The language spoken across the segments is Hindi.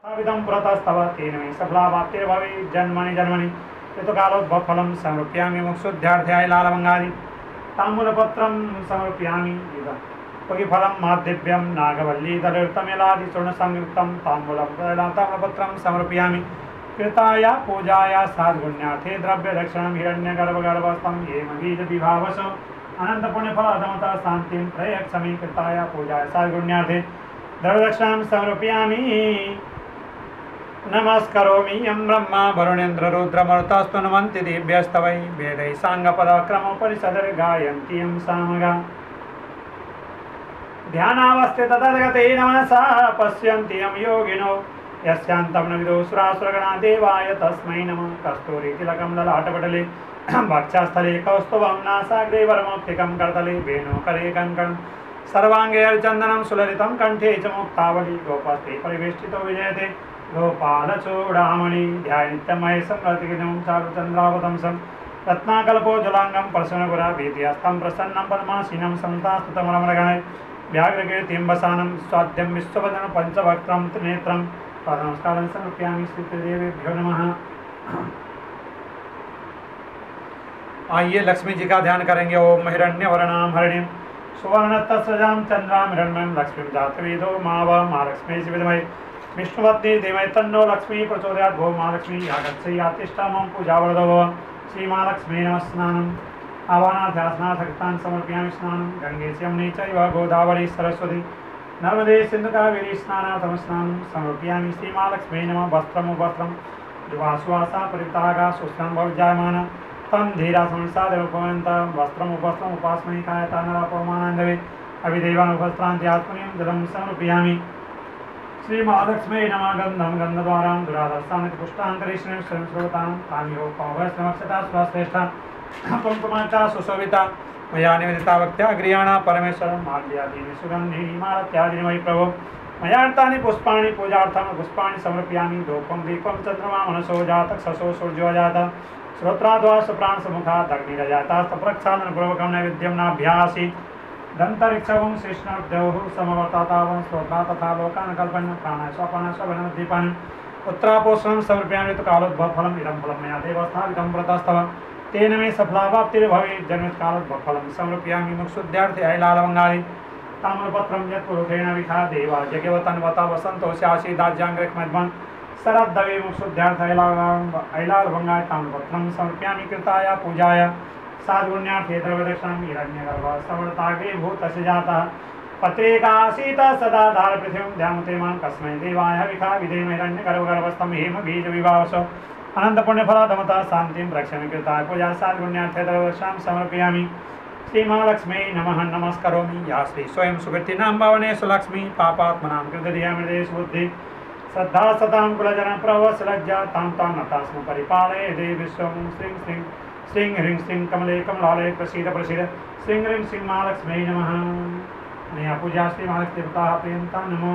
विदं पुरतस्तव तेन मे सफलावाप्तिर्भवे जन्मनि जन्मनि ऋतुकालोद्भवफलं समर्पयामि मुक्षुद्ध्यार्थ्याय लालभङ्गादि ताम्बूलपत्रं समर्पयामि फलं माध्यभ्यं नागवल्लीदलयुक्तमेलादिचूर्णसंयुक्तं ताम्बूलपत्रं समर्पयामि कृताय पूजाय साद्गुण्यार्थे द्रव्यदक्षिणं हिरण्यगर्भगर्भस्थं येम बीजविभावस अनन्तपुण्यफलदमतः शान्तिं प्रयच्छमि कृताय पूजाय साद्गुण्यार्थे द्रव्यदक्षिणां समर्पयामि नमस्करोमि यं ब्रह्मा वरुणेन्द्र रुद्रमरुतस्तुन्वन्ति दिव्यस्तवै वेदैः साङ्गपदक्रमोपनिषद्गायन्ति यं सामगा ध्यानावस्थित तद्गते नमसा पश्यन्ति यं योगिनो यस्यान्तं न विदुः सुरासुरगणा देवाय तस्मै नमः कस्तूरीतिलकं ललाटपटले वक्षस्थले कौस्तुभं नासाग्रे वरमौक्तिकं करतले वेणुकरे कङ्कणं सर्वाङ्गे अर्चन्दनं सुललितं कण्ठे च मुक्तावली गोपस्ते परिवेष्टितो विजयते गोपालचूडामणि ध्यानित्यमहेशं रतिगिनं चारुचन्द्रावतंसं रत्नाकल्पोज्ज्वलाङ्गं प्रसन्नगुराभीतिहस्तं प्रसन्नं पद्मासीनं संतास्तुतमरमरगणै व्याघ्रकीर्तिं वसानं स्वाद्यं विश्ववदनं पञ्चवक्त्रं त्रिनेत्रं पादनमस्कारं समर्पयामि श्रीदेवेभ्यो नमः। आइए लक्ष्मी जी का ध्यान करेंगे। ओम हिरण्यवर्णां हरिणीं सुवर्णतस्रजां चन्द्रां हिरण्मयं लक्ष्मीं जातवेदो महालक्ष्मी विद्महे विष्णुपत्नी धीमहि तन्नो लक्ष्मी प्रचोदयात्। भो महालक्ष्मी यागच्छै यातिष्ठा मम पूजावरदो भव। श्रीमहालक्ष्मी नमः। स्नानम् आवाहनाध्यासनाथकृतान् समर्पयामि स्नानं गंगे यमुने चैव गोदावरी सरस्वती नर्मदे सिन्धु कावेरी स्नानार्थं स्नानं समर्पयामि श्रीमहालक्ष्मी नमः। वस्त्रं जुवासुवासा परितागा सुस्तं भवजायमान तं धीरा संसादेवपवन्तः वस्त्रम् उपास्महे कायता नरापमानन्दवे अभिदेवानुपस्त्रान्त्यात्मनीं जलं समर्पयामि श्रीमहालक्ष्मी नमः। गन्धं गन्धद्वारां दुराधस्तानिति पुष्टान्तरीश्वरं स्वयंस्रोतां तामिहो पावस्नमक्षता स्वश्रेष्ठा कुङ्कुमाचा सुशोभिता मया निवेदिता भक्त्याग्र्याणा परमेश्वरं माल्यादीनि सुगन्धीनि मालत्यादीनि मयि प्रभो मयार्तानि पुष्पाणि पूजार्थं पुष्पाणि समर्पयामि। धूपं दीपं चन्द्रमा मनसो जातः शशो सूर्यो जातः श्रोत्राद्वा सुप्राणसमुखात् अग्निरजातास्तप्रक्षालनपूर्वकं नैवेद्यं नाभ्यासि दन्तरिक्षवं श्रीष्णद्योः समवर्तातावं श्रोत्रा तथा लोकान् कल्पन् प्राणाय स्वपानाय स्वभनदीपानि उत्तरापोषणं समर्पयामि। ऋतुकालोद्भवफलम् इदं फलं मया देवस्थापितं व्रतस्तव तेन मे सफलावाप्तिर्भवेत्। जन्मकालोद्भवफलं समर्पयामि मुक्षुद्ध्यार्थ्याय लालभङ्गादि ताम्रपत्रं यत्पुरुषेण विखा देवा जगवतन्वता वसन्तो स्यासीदाज्याङ्ग्रक्मध्वन् शरद्दवे मुक्षुद्ध्यार्थ्याय लालभङ्गाय ताम्रपत्रं समर्पयामि कृताय पूजाय साद्गुण्यार्थे द्रव्यदक्षिणं हिरण्यगर्भः सवर्ताग्रे भूतस्य जातः पत्रेकासीत सदा धारपृथिवीं ध्यामुते मां कस्मै देवाय विखा विधेम हिरण्यगर्भगर्भस्थं हेम बीजविभावस अनन्तपुण्यफलदमतः शान्तिं रक्षामि कृताय पूजा साद्गुण्यार्थे द्रव्यदक्षिणां समर्पयामि श्रीमहालक्ष्म्यै नमः। नमस्करोमि या श्री स्वयं सुकृतिनां भवनेषु लक्ष्मी पापात्मनां कृतधियामृते सुबुद्धि श्रद्धा सतां कुलजनं प्रवसलज्जा तां तां नतां स्म परिपालये देवी विश्वं श्रीं श्रीं श्रीं ह्रीं श्रीं कमले कमलालये प्रसीद प्रसीद श्रीं ह्रीं श्रीं महालक्ष्म्यै नमः। अनया पूजा श्री महालक्ष्मी देवता प्रियंता नमः।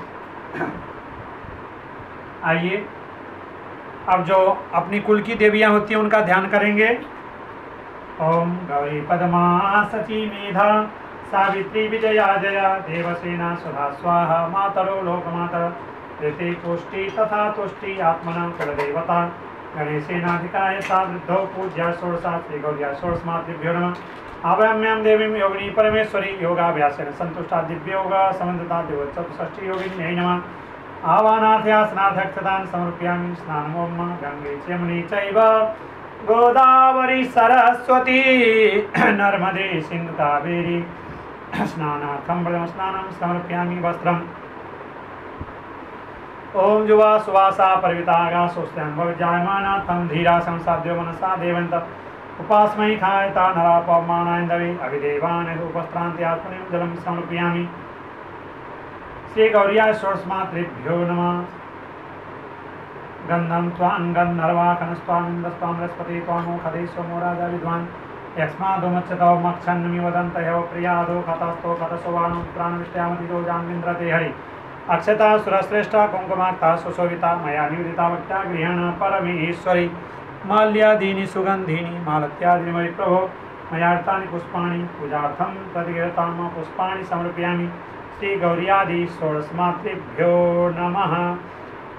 आइए अब जो अपनी कुल की देवियां होती हैं उनका ध्यान करेंगे। ओम गौरी पद्मा सची मेधा सावित्री विजया जया देवसेना सुधा स्वाहा मातरो लोकमातर ऋति पुष्टि तथा तुष्टि आत्मना कुलदेवता गणेशेनाधिकाय सा वृद्धौ पूज्या षोडशा श्रीगौर्या षोडशमातृभ्यो नमः। आवाहयाम्यां देवीं योगिनी परमेश्वरी योगाभ्यासेन सन्तुष्टा दिव्ययोगा समन्विता चतुष्षष्ठी योगिन्यै नमः। आवाहनाध्यासनाथक्षतान् समर्पयामि स्नानम् ओम गंगे यमुने चैव गोदावरी सरस्वती नर्मदे सिन्धु कावेरी स्नानार्थं स्नानं समर्पयामि। वस्त्रम् ओम जुवा सुवासा परिवितागा सुस्त्यां भवजायमाना तं धीरा संसाद्यो मनसा देवन्त उपास्महि खायता नरापमानान्दवे अभिदेवान् उपस्त्रान्त्यात्मनीं जलं समर्पयामि श्रीगौर्या षोडशमातृभ्यो नमः। गन्धं त्वां गन्धर्वाकनस्त्वामिन्द्रस्त्वां बृहस्पति त्वामुखदे सोमो राजा विद्वान् यस्मादुमच्यतौ मक्षन्नमि वदन्तयो प्रियादो खतस्थो खतसोवानो प्राणविष्ट्यामतितो जान्विन्द्रते हरि अक्षता सुरश्रेष्ठा कुङ्कुमार्ता सुशोभिता मया निवेदिता भक्त्या गृहाण परमेश्वरी माल्यादीनि सुगन्धीनि मालत्यादीनि मयि प्रभो मयार्तानि पुष्पाणि पूजार्थं प्रतिगृहतां पुष्पाणि समर्पयामि श्रीगौर्यादि षोडशमातृभ्यो नमः।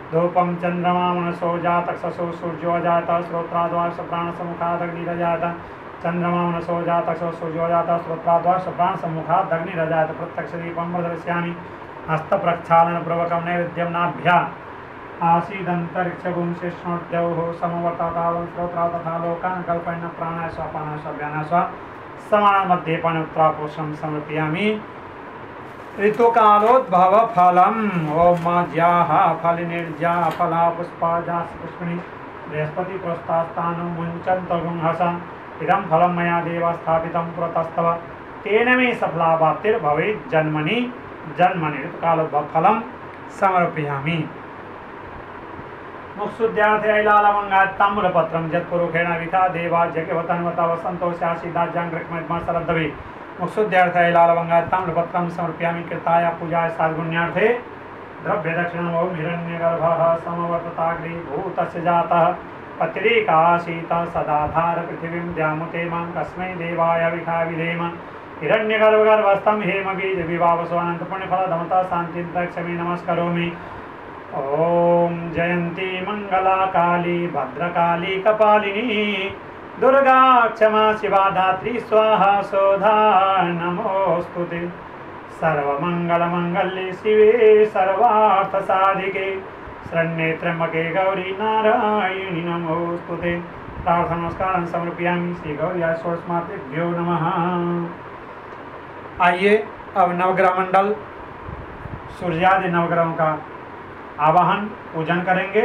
धूपम चंद्रमा मनसो जातक्षसो सूर्यो जात श्रोत्राद्वाक्ष प्राण सम्मुखादग्निरजात चंद्रमा मनसो जातक्षो सूर्यो जात श्रोत्राद्वाक्ष प्राण सम्मुखादग्निरजात प्रत्यक्ष दीपम प्रदर्शयामि हस्त प्रक्षालन पूर्वकम नैवेद्यम नाभ्या आसीदंतरिक्षगुं शिष्णोद्यौः समवर्ततावं श्रोत्रा तथा लोकान् कल्पयन् प्राणाय स्वापानाय स्वाभ्यानाय स्वा समान मध्ये पानोत्तरापोषणं समर्पयामि। ऋतुकालोद्भव फलम ओम ज्याः फलिनिर्ज्या फला पुष्पा जास पुष्पिणी बृहस्पति पुरस्तास्तानं मुञ्चन्तगुं हसा इदं फलं मया देव स्थापितं पुरतस्तव तेन मे सफलावाप्तिर्भवेत् जन्मनि जन्मनि ऋतुकालोद्भव फलं समर्पयामि। मुक्षुद्यार्थे ऐलालमङ्गात् ताम्बूलपत्रं यत्पुरुषेण विथा देवा जगवतन्वता वसन्तोषासीदाज्याङ्ग्रक्मद्मा सरद्धवे मुक्षुद्यार्थे ऐलालमङ्गात् ताम्बूलपत्रं समर्पयामि। कृताय पूजाय साद्गुण्यार्थे द्रव्यदक्षिणम् ओं हिरण्यगर्भः समवर्तताग्रीभूतस्य जातः पत्रिकासीतः सदाधार पृथिवीं द्यामुते मां कस्मै देवाय विखा विधेम हिरण्यगर्भगर्भस्थं हेमबीजविभावसोऽनन्तपुण्यफलदमता शान्तिं तक्षमे नमस्करोमि। ओम जयंती मंगला काली भद्रकाली कपालिनी दुर्गा क्षमा शिवा धात्री स्वाहा सोधा नमोस्तुते सर्वमंगल मंगल्ये शिवे सर्वार्थ साधिके शरण्ये त्र्यंबके गौरी नारायणी नमोस्तुते। प्रार्थना नमस्कार समर्पयामि श्री गौर्या षोडशमातृभ्यो नमः। आइए अब नवग्रह मंडल सूर्यादि नवग्रहों का आवाहन पूजन करेंगे।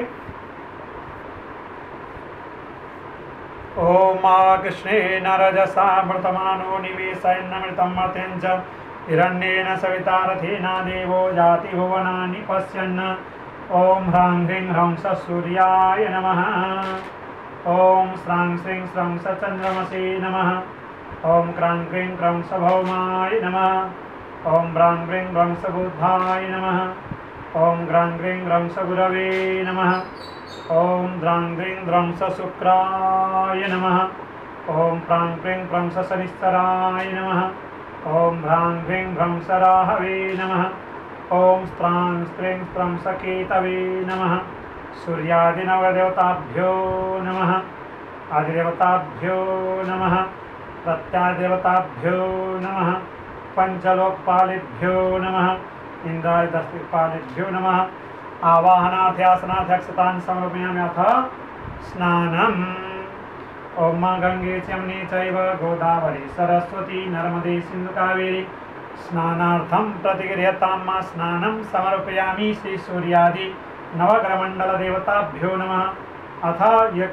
ओम कृष्णेन रजसा मृतमानो निवेशयन्नमृतं मर्त्यञ्च हिरण्येन सविता रथेना देवो जाति भुवनानि पश्यन्। ओम ह्रां ह्रीं ह्रौं स सूर्याय नमः। ओम श्रां श्रीं श्रौं स चन्द्रमसे नमः। ओम क्रां क्रीं क्रौं स भौमाय नमः। ओम ब्रां ब्रीं ब्रौं स बुद्धाय नमः। ओम ग्रां ग्रीं ग्रौं स गुरवे नमः। ओम द्रां ग्रीं द्रौं स शुक्राय नमः। ओम प्रां प्रीं प्रं स शनिश्चराय नमः। ओम ह्रां ह्रीं ह्रौं स राहवे नमः। ओम स्त्रां स्त्रीं स्त्रं स केतवे नमः। सूर्यादिनवदेवताभ्यो नमः। आदिदेवताभ्यो नमः। प्रत्यादेवताभ्यो नमः। पंचलोकपालेभ्यो नमः। इंद्रादिपालेभ्यो नमः। आवाहनाध्यासनाध्यक्षतान् समर्पयामि। अथ स्नानम्। ओम गंगे च यमुने चैव गोदावरी सरस्वती नर्मदे सिन्धु कावेरी स्नानार्थं प्रतिगृह्यतां मा स्नानं समर्पयामि। श्री सूर्यादि नवग्रहमण्डल देवताभ्यो नमः। अथ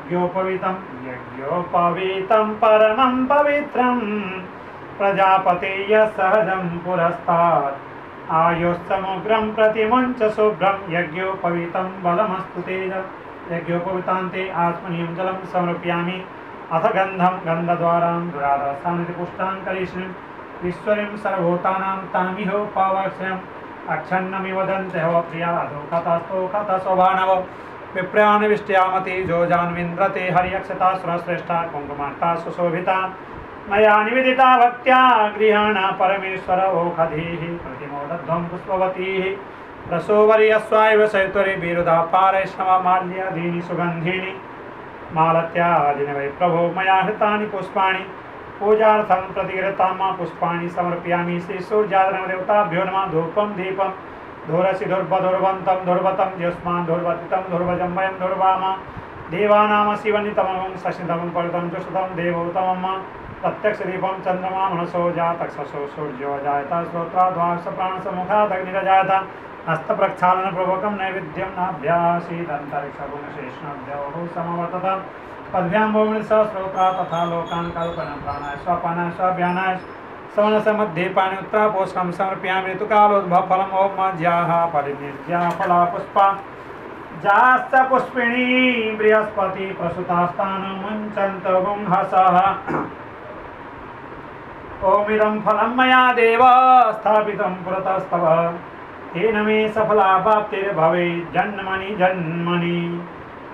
यज्ञोपवीतं परमं पवित्रं प्रजापतेय सहजं पुरस्तात् आयुस्तमुग्रं प्रतिमुञ्च शुभ्रं यज्ञोपवीतं बलमस्तु तेज। यज्ञोपवीतान्ते आत्मनीयं जलं समर्पयामि। अथ गन्धं गन्धद्वारां दुराधसानिति पुष्टां करिष्णुं ईश्वरीं सर्वभूतानां तामिहोपावाक्ष्यम् अक्षन्नमिव वदन्ति हव प्रियाधो कथस्तो कथस्वभानव विप्रयान्विष्ट्यामति जोजान्विन्द्रते हरियक्षता सुरश्रेष्ठा कुङ्कुमार्ता सुशोभिता मया निवेदिता भक्त्या गृहाण परमेश्वर ओखधीः प्रतिमोदध्वं पुष्पवतीः रसोवरी अस्वायव सैत्वरे विरुधा पारैष्णव माल्यादीनि सुगन्धीनि मालत्यादीनि वै प्रभो मया हृतानि पुष्पाणि पूजार्थं प्रतिगृह्यतां मा पुष्पाणि समर्पयामि। श्री सूर्यादिदेवताभ्यो नमः। धूपं दीपं धूरसि धूर्वधूर्वन्तं धूर्वतं यस्मान् धूर्वतितं धूर्वजं वयं धूर्वामः। देवानां शिवनितमं शशितमं परितं जुष्टं देवोत्तमम्। प्रत्यक्ष दीपं चंद्रमा मनसो जातक्षसो सूर्यो जायत श्रोत्राद्वाक्ष प्राणसम्मुखादग्निरजायत हस्त प्रक्षालन पूर्वकं नैवेद्यं नाभ्यासीदन्तरिक्षगुणशेषणाभ्योः समवर्तत पद्भ्यां भूमिः स श्रोत्रा तथा लोकान् कल्पनं प्राणाय स्वापानाय स्वाभ्यानाय सवनस्य मध्ये पाणित्तरापोषणं समर्पयामि। ऋतुकालोद्भव फलम् ओम ज्याः फलिनिर्ज्या फला पुष्पा जाश्च पुष्पिणी बृहस्पति प्रसूतास्तानं मुञ्चन्तगुं हसः। ओमिदं फलं मया देव स्थापितं पुरतस्तव तेन मे सफलावाप्तिर्भवेत् जन्मनि जन्मनि।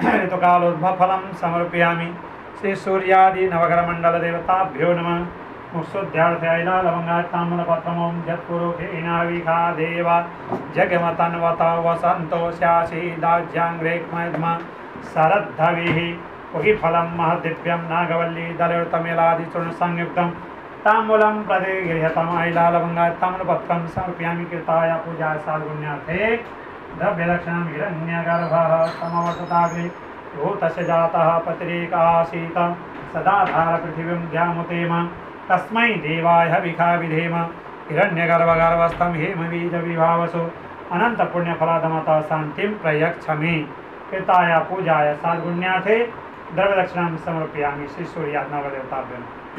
ऋतुकालोद्भव फलं समर्पयामि। श्री सूर्यादि नवग्रहमण्डल देवताभ्यो नमः। मुत्सुद्ध्यार्थैला लवङ्गाताम्रपत्रमं यत्पुरुषेणाविखा देव जगमतन्वत वसन्तो स्यासीदाज्याङ्ग्रेक्मैद्म शरद्धविः उहिफलं महद्दिव्यं नागवल्ली दलयुतमेलादिचूर्णसंयुक्तं ताम्बूलं प्रतिगृह्यतम् ऐलालवङ्गाताम्रपत्रं समर्पयामि कृताय पूजाय साधुपुण्यार्थे द्रव्यदक्षिणं हिरण्यगर्भः समवर्तताग्रे भूतस्य जातः पतिरेकासीत् सदाधार पृथिवीं ध्यामुतेम तस्मै देवाय हविखा विधेम हिरण्यगर्भगर्भस्थं हेमबीजविभावसु अनन्तपुण्यफलदमतः शान्तिं प्रयच्छमि कृताय पूजाय साधुपुण्यार्थे द्रव्यदक्षिणां समर्पयामि। श्री सूर्यात्मदेवताभ्यं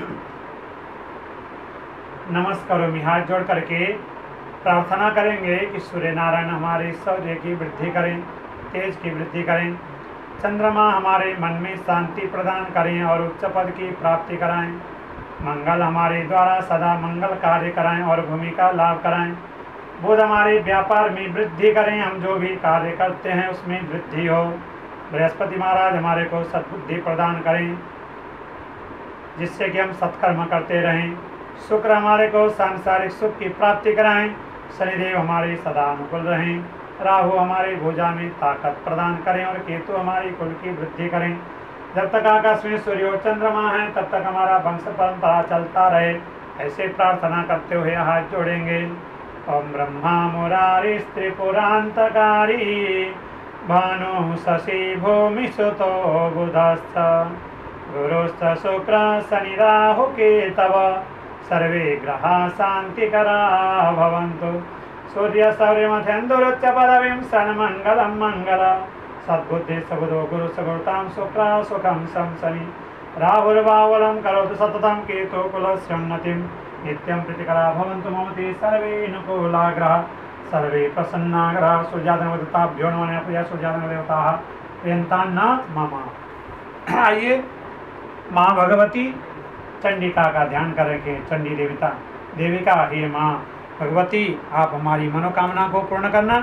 नमस्करोमि। हाथ जोड़ करके प्रार्थना करेंगे कि सूर्य नारायण हमारे शौर्य की वृद्धि करें, तेज की वृद्धि करें। चंद्रमा हमारे मन में शांति प्रदान करें और उच्च पद की प्राप्ति कराएं। मंगल हमारे द्वारा सदा मंगल कार्य कराएं और भूमि का लाभ कराएं। बुध हमारे व्यापार में वृद्धि करें, हम जो भी कार्य करते हैं उसमें वृद्धि हो। बृहस्पति महाराज हमारे को सद्बुद्धि प्रदान करें जिससे कि हम सत्कर्म करते रहें। शुक्र हमारे को सांसारिक सुख की प्राप्ति कराएं। शनिदेव हमारे सदा अनुकूल रहें। राहु हमारे भुजा में ताकत प्रदान करें और केतु हमारी कुल की वृद्धि करें। जब तक आकाश में सूर्य और चंद्रमा है तब तक हमारा वंश परंपरा चलता रहे, ऐसे प्रार्थना करते हुए हाथ जोड़ेंगे। ओम ब्रह्मा मुरारी त्रिपुरांतकारी भानु शशि भूमि सुतो बुधस्थ गुरुश्च शुक्र शनि राहु केतव सर्वे ग्रहा शांतिकरा भवन्तु। सूर्य सौर्यमध्यन्दुरुच्च पदवीं सन्मङ्गलं मंगल सद्बुद्धि सबुधो गुरु सगुरुतां शुक्र सुखं शनि राहुर्बावलं करोतु सततं केतु कुलस्योन्नतिं नित्यं प्रीतिकरा भवन्तु मम ते सर्वे अनुकूलाग्रह सर्वे प्रसन्नाग्रह। सूर्याधनदेवताभ्यो नमः। पूजा सूर्याधनदेवताः प्रियन्तान्न मम। आइए माँ भगवती चंडिका का ध्यान करेंगे। चंडी देविका हे माँ भगवती, आप हमारी मनोकामना को पूर्ण करना।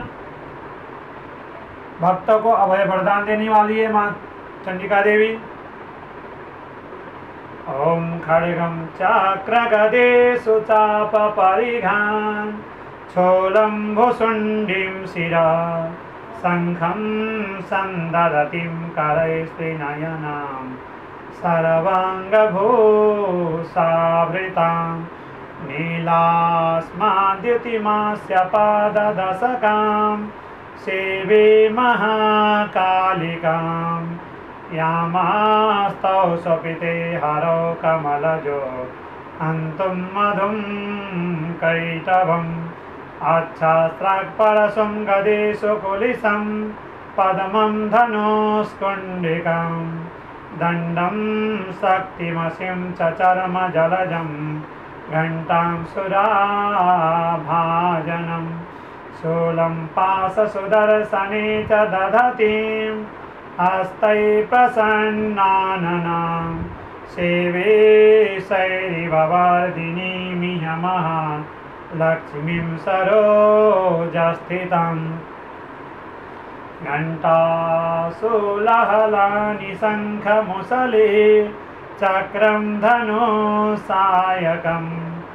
भक्तों को अभय वरदान देने वाली है माँ चंडिका देवी। ओम खड्गं चक्रगदेषु चाप परिघान् छोलं भुशुण्डीं शिरा शङ्खं सन्ददतीं करैस्त्रिनयनां सर्वाङ्गभूषावृतां नीलास्माद्युतिमास्य पाददशकां सेवे महाकालिकां यामास्तौ स्वपिते हरौ कमलजो हन्तुं मधुं कैटभम् अच्छास्त्राक्परशुं गदेषु कुलिशं पद्मं धनुष्कुण्डिकां दण्डं शक्तिमसिं च चर्मजलजं घण्टां सुराभाजनं शूलं पाशसुदर्शने च दधतीं हस्तै प्रसन्नाननां सेवे शैरिववर्धिनीमिह लक्ष्मीं सरोजस्थितं घण्टाशूलहलानि शङ्खमुसले चक्रं धनुसायकं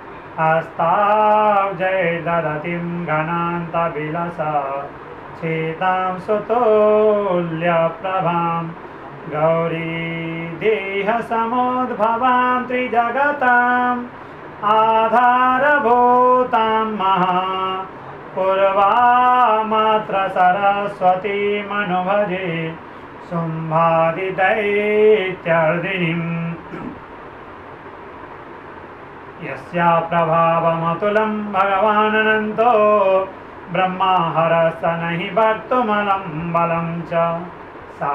हस्ताब्जैर्दधतीं घनान्तविलसा चेतां सुतुल्यप्रभां गौरी देहसमुद्भवां त्रिजगताम् आधारभूतां महापूर्वामात्र सरस्वतीमनुभजे शुम्भादिदैत्यर्दिनीं यस्या प्रभावमतुलं भगवानन्तो ब्रह्मा हरस नहि भक्तुमलं बलं च सा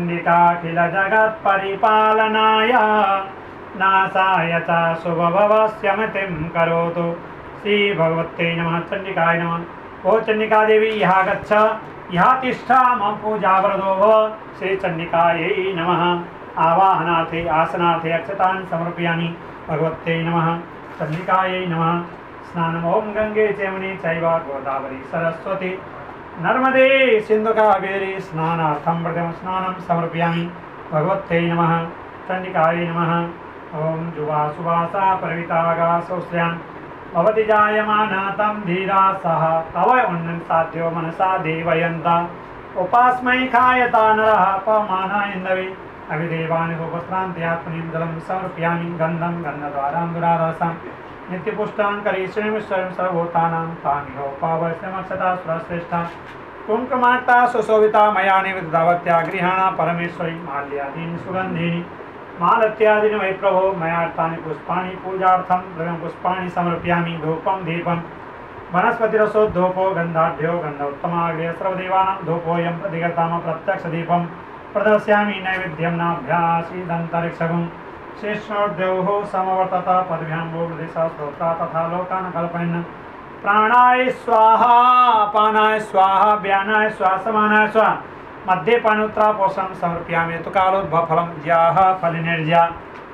चण्डिकाखिलजगत्परिपालनाय नासाय च शुभभवस्यमतिं करोतु। श्री भगवत्यै नमः। चण्डिकाय नमः। ओ चण्डिका देवी यहाँ गच्छ, यहाँ तिष्ठा, मम पूजावरदो भव। श्री चण्डिकायै नमः। आवाहनार्थे आसनार्थे अक्षतान् समर्पयामि। भगवत्यै नमः। चण्डिकायै नमः। स्नानम् ओम गंगे चैमुनि चैव गोदावरी सरस्वती नर्मदे सिन्धु कावेरी स्नानार्थं प्रथमं स्नानं समर्पयामि। भगवत्यै नमः। चण्डिकायै नमः। ओम जुवा सुवासा परवितागासोस्यान् भवति जायमाना तं धीरा सह तव उन्नन् साध्यो मनसा देवयन्ता उपास्मै खायता नरः पवमाना इन्दवि अभिदेवानि गोपस्त्रान्त्यात्मनीं जलं समर्पयामि गन्धं गन्धद्वारां दुरारसं नित्यपुष्टां करीश्वरीं सर्वभूतानां तानि पावस्यमक्षता सुरश्रेष्ठा कुङ्कुमाक्ता सुशोभिता मया निवेदितवत्या गृहाणा परमेश्वरी माल्यादीनि सुगन्धीनि मालत्यादीनि वै प्रभो मयार्थानि पुष्पाणि पूजार्थं द्रव्यं पुष्पाणि समर्पयामि धूपं दीपं वनस्पतिरसोद्धूपो गन्धाढ्यो गन्धोत्तमाग्र्य सर्वदेवानां धूपोऽयं प्रतिगताम प्रत्यक्षदीपं प्रदर्शयामि नैवेद्यं नाभ्यासीदन्तरिक्षगुं शेषोर्द्यौः समवर्तत पद्भ्यां गोमृदिशा स्तोत्रा तथा लोकान् कल्पयन् प्राणाय स्वाहा अपानाय स्वाहा व्यानाय स्वाहा समानाय स्वाहा मध्ये पानुत्रा पोषण समर्पयामि ऋतुकालोद्भवफलं ज्याः फलिनिर्ज्या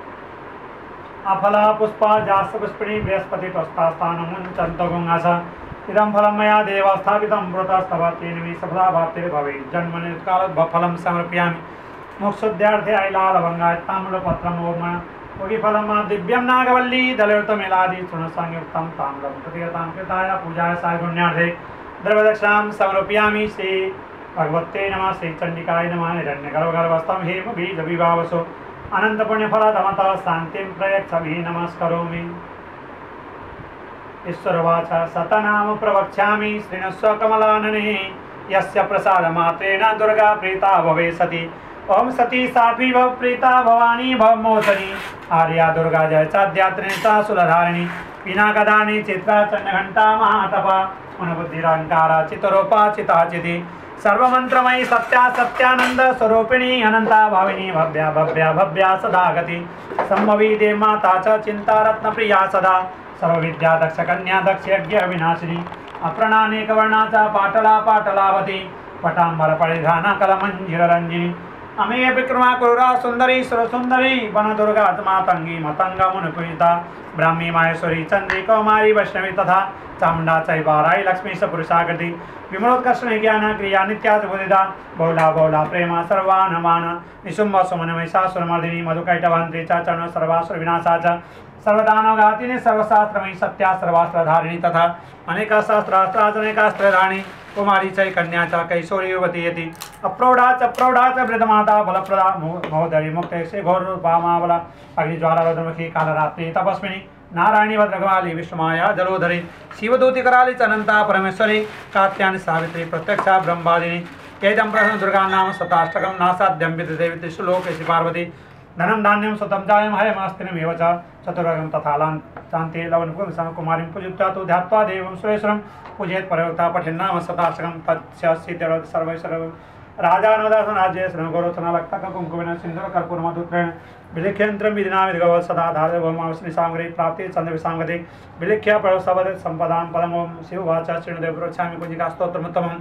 अफला पुष्पा जास पुष्पिणी बृहस्पति प्रस्तास्थानमुञ्चन्तगुङ्गास इदं फलं मया देव स्थापितं पुरतस्तवतेन मे सफला भातिर्भवेत् जन्मनि ऋतुकालोद्भवफलं समर्पयामि मोक्षोद्यार्थे ऐलालवङ्गाय ताम्रपत्रम् ओम फलं दिव्यं नागवल्ली दलयुतमिलादि चूर्णसंयुक्तं ताम्रं प्रतिगतां कृताय पूजाय सायगुण्यार्थे द्रव्यदक्षिणां समर्पयामि श्री भगवते नमः श्री चंडिकाय नमः हिरण्यगर्भगर्भस्थं हेमबीजविभावसो अनन्तपुण्यफलदमतः शान्तिं प्रयच्छमि नमस्करोमि ईश्वरवाच शतनाम प्रवक्ष्यामि श्रीणस्व कमलानने यस्य प्रसादमात्रेण दुर्गा प्रीता भवे सती ओम सती साध्वी भव प्रीता भवानी भव मोचनी आर्या दुर्गा जय चाद्यात्रिणी सा सुलधारिणी पिनाकदानी चित्रा चंडघंटा महातपा मनबुद्धिरंकारा चितरूपा चिताचिति सर्वमंत्रमयी सत्या सत्यानंद स्वरूपिणी अनंता भाविनी भव्या भव्या भव्या सदा गति संभवी देव माता च चिंता रत्न प्रिया सदा सर्वविद्या दक्ष कन्या दक्ष यज्ञ विनाशिनी अप्रणानेक वर्णाचा पाटला पाटलावती पटांबर परिधाना कलमंजिररंजिनी अमेय विक्रमा क्रूरा सुंदरी सुरसुंदरी वन दुर्गा मातंगी मतंगा मुनिपुरिता ब्राह्मी माहेश्वरी चंद्री कौमारी वैष्णवी तथा चामुंडा चैवाराई लक्ष्मी सपुरुषाकृति विमलोत्कर्षण ज्ञान क्रिया नित्याद्भुतिता बहुला बहुला प्रेमा सर्वानमान निशुंभ सुमन महिषासुरमर्दिनी मधुकैटवंत्री च चरण सर्वासुर विनाशा च सर्वदानवघातिनी सर्वशास्त्रमयी सत्या सर्वास्त्रधारिणी तथा अनेकास्त्रास्त्राजनेकास्त्रधारिणी कुमारी चै कन्या च कैशोरी युवती यति अप्रौढ़ा च वृद्धमाता बलप्रदा महोदरी मुक्ते से घोर रूपामावला अग्निज्वाला रुद्रमुखी कालरात्रि तपस्विनी नारायणी भद्रकाली विष्णुमाया जलोधरी शिवदूती कराली च अनंता परमेश्वरी कात्यायनी सावित्री प्रत्यक्षा ब्रह्मादिनी केदं प्रसन्न दुर्गा नाम शताष्टकं नासाद्यं विद्यते श्लोकेशि पार्वती धनं धान्यं सुतं जायं हयमस्तिनमेव च चतुरगं तथालान् शान्ति लवणपुंसं कुमारीं पूजित्वा तु ध्यात्वा देवं सुरेश्वरं पूजयेत् परयोक्ता पठेन्नाम शताष्टकं तत्स्यसिद्धिर्भवति सर्वैश्वर्यं राजानोदासन राज्ये श्रृणगोरोचनालक्तक कुङ्कुमेन सिन्दूर कर्पूरमधुत्रेण विलिख्यन्त्रं विधिना विधिगव सदा धारभौमावस्नि सामग्री प्राप्ति चन्द्रविसाङ्गते विलिख्य प्रसवद सम्पदां पदमों शिववाच श्रीणुदेव प्रोक्षामि कुञ्जिकास्तोत्रमुत्तमम्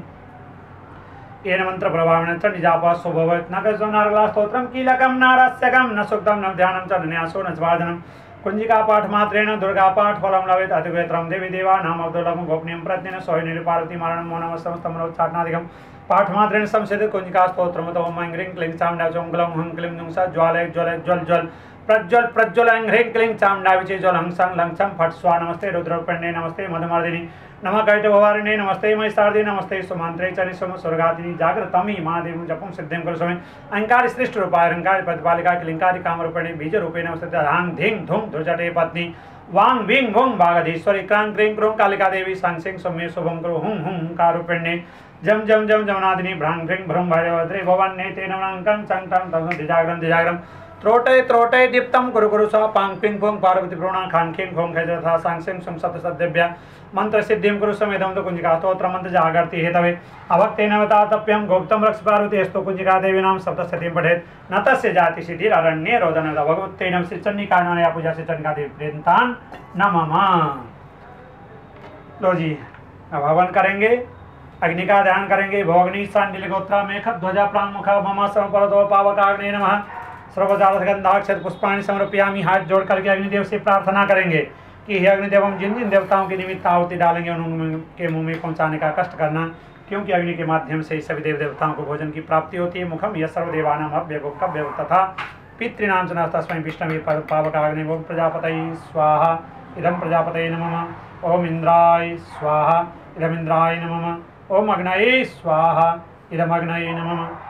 येन मंत्र प्रभावेण च निजापा स्वभवत् न गजो नारला स्तोत्रम कीलकम नारास्यकम न सुक्तम न ध्यानं च न्यासो न स्वादनम कुंजिका पाठ मात्रेण दुर्गा पाठ फलं लवेत् अतिवेत्रम देवी देवा नाम अब्दुल्लम गोपनीयं प्रज्ञेन सोहिनी पार्वती मारणं मौनम समस्तमनोच्चाटनादिकं पाठ मात्रेण संसिद्ध कुंजिका स्तोत्रम तो ओम ह्रीं क्लीं चामुण्डा चोंगलं हुं क्लीं नुंसा ज्वालय ज्वलय ज्वल ज्वल प्रज्वल प्रज्वल ह्रीं क्लीं चामुण्डा विचे ज्वल हंसं लंसं फट स्वा नमस्ते रुद्रपर्णे नमस्ते मधुमर्दिनी नमः कैटभवारिणे नमस्ते महिषार्दे नमस्ते सुमंत्रे चनि सोम स्वर्गादिनी जागृतमी महादेव जपं सिद्धिं कुरु स्वामी अहंकार श्रेष्ठ रूपाय अहंकार प्रतिपालिका किलिंकारी कामरूपिणी बीज रूपे नमस्ते धांग धिंग धुम धुर्जटे पत्नी वांग विंग भुंग बागधीश्वरी क्रांग क्रीं क्रूं कालिका देवी सांसिंग सौम्य शुभं कुरु हुं हुं कारूपिण्ये जम जम जम जमनादिनी भ्रांग भ्रिंग भ्रुं भैरवद्रे भवन्ने तेन नमनं चं टं तं दिजाग्रं दिजाग्रं त्रोटय त्रोटय दीप्तं कुरु कुरु सा पांग पिंग फुंग पार्वती प्रोणा खांग खिंग खोंग खैजथा सांसिंग सं सत सद्यभ्या मंत्र सिद्धिं कुरु समेदं तो कुंजिका स्तोत्र मंत्र जागर्ति हेतवे अभक्तेन वतातप्यं गोप्तं रक्ष पार्वती स्तु कुंजिका देवी नाम सप्तशतीं पठेत् न तस्य जाति सिद्धिररण्ये रोदन भगवते नमः श्री चंडिकानाया पूजा से चंडिका देवी प्रेन्तान नमः। लो जी अब हवन करेंगे, अग्नि का ध्यान करेंगे। भोगनी सांडिल गोत्रा मेख ध्वजा प्राण मुख मम समपरतो पावकाग्ने नमः सर्वजातगंधाक्षत पुष्पाणि समर्पयामि। हाथ जोड़ करके अग्निदेव से प्रार्थना करेंगे कि हे अग्निदेव, हम जिन जिन देवताओं के निमित्त आहुति डालेंगे उनके मुंह में पहुंचाने का कष्ट करना, क्योंकि अग्नि के माध्यम से सभी देव देवताओं को भोजन की प्राप्ति होती है। मुखम यह सर्वदेवानाम अव्यय तथा पितॄणां च नमः तस्मै विष्णवे पावकाग्ने ओम प्रजापतये स्वाहा इदं प्रजापतये नमः ओम इंद्राय स्वाहा इदम इंद्राय नमः ओम अग्नये स्वाहा इदम अग्नये नमः